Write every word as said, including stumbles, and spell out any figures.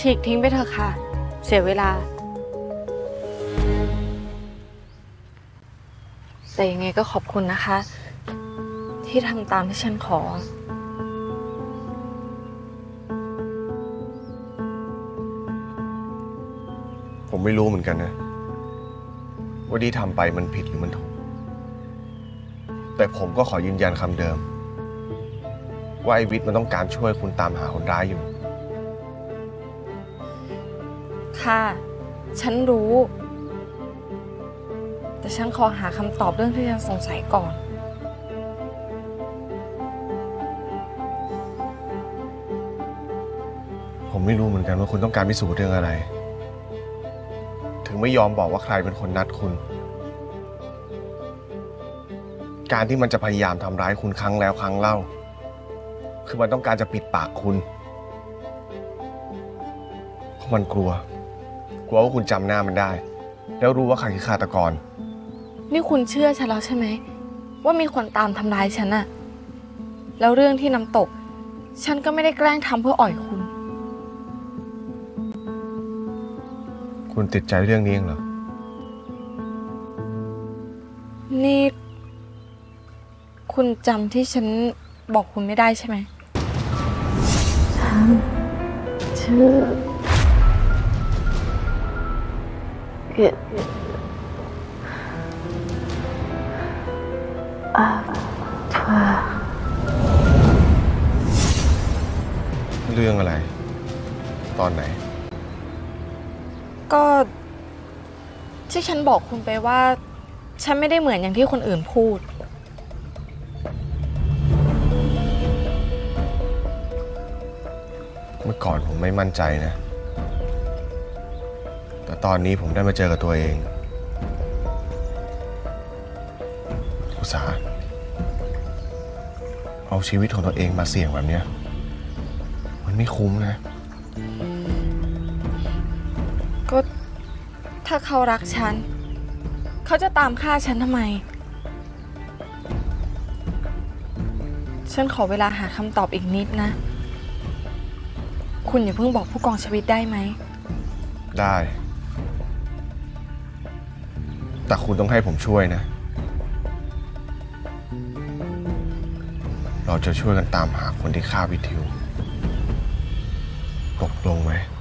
ฉีกทิ้งไปเถอะค่ะเสียเวลาแต่ยังไงก็ขอบคุณนะคะที่ทำตามที่ฉันขอผมไม่รู้เหมือนกันนะว่าที่ทำไปมันผิดหรือมันถูกแต่ผมก็ขอยืนยันคำเดิมว่าไอ้วิทย์มันต้องการช่วยคุณตามหาคนร้ายอยู่ค่ะฉันรู้แต่ฉันขอหาคำตอบเรื่องที่ฉันสงสัยก่อนผมไม่รู้เหมือนกันว่าคุณต้องการพิสูจน์เรื่องอะไรถึงไม่ยอมบอกว่าใครเป็นคนนัดคุณการที่มันจะพยายามทำร้ายคุณครั้งแล้วครั้งเล่าคือมันต้องการจะปิดปากคุณเพราะมันกลัวกลัวว่าคุณจำหน้ามันได้แล้วรู้ว่าใครคือฆาตกรนี่คุณเชื่อฉันแล้วใช่ไหมว่ามีคนตามทำร้ายฉันอะแล้วเรื่องที่น้ำตกฉันก็ไม่ได้แกล้งทำเพื่ออ่อยคุณคุณติดใจเรื่องนี้เองเหรอนี่คุณจำที่ฉันบอกคุณไม่ได้ใช่ไหมฉันชื่อเกตอาทวาเรื่องอะไรตอนไหนก็ที่ฉันบอกคุณไปว่าฉันไม่ได้เหมือนอย่างที่คนอื่นพูดเมื่อก่อนผมไม่มั่นใจนะแต่ตอนนี้ผมได้มาเจอกับตัวเองอุตสาห์เอาชีวิตของตัวเองมาเสี่ยงแบบนี้มันไม่คุ้มนะก็ถ้าเขารักฉันเขาจะตามฆ่าฉันทำไมฉันขอเวลาหาคำตอบอีกนิดนะคุณอย่าเพิ่งบอกผู้กองชวิตได้ไหมได้แต่คุณต้องให้ผมช่วยนะเราจะช่วยกันตามหาคนที่ฆ่าวิทิวตกลงไหม